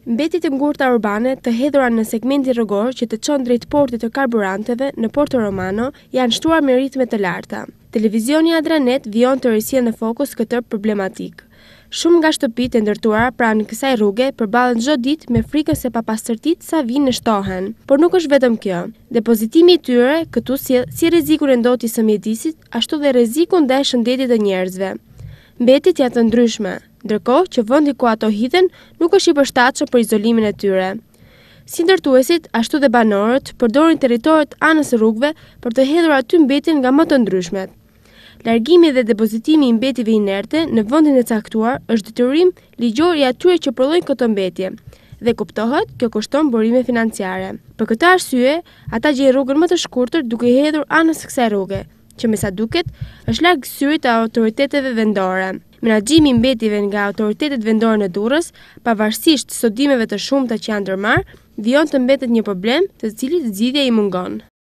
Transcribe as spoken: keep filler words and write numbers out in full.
Mbetjet e ngurta urbane të hedhura në segmentin rrugor që të çon drejt portit të karburanteve në Porto Romano janë shtruar me ritme të larta. Televizioni Adranet vijon të risjellë në fokus këtë problematik. Shumë nga shtëpitë e ndërtuara pranë kësaj rruge përballen çdo ditë me frikën se papastërtitë sa vinë shtohen. Por nuk është vetëm kjo. Depozitimi i tyre këtu sjell si rrezikun e ndotjes së mjedisit, ashtu dhe rrezikun ndaj shëndetit të njerëzve. Mbetjet janë të ndryshme, ndërkohë që vendi ku ato hidhen nuk është i përshtatshëm për izolimin e tyre. Si ndërtuesit, ashtu dhe banorët përdorin territoret anës së rrugëve për të hedhur aty mbetjen nga më të ndryshmet. Largimi dhe depozitimi i mbetjeve inerte në vendin e caktuar është detyrim ligjor i atyre që prodhojnë këtë mbetje dhe kuptohet kjo kushton burime financiare. Për këtë arsye, ata gjejnë rrugën më të shkurtër duke i hedhur anës së kësaj rruge, që me sa duket është larg syrit të autoriteteve vendore. Menaxhimi i mbetjeve nga autoritetet vendore në Durrës, pavarësisht sodimeve të shumta që janë ndërmarrë, vijon të mbetet një problem të cilit zgjidhja i mungon.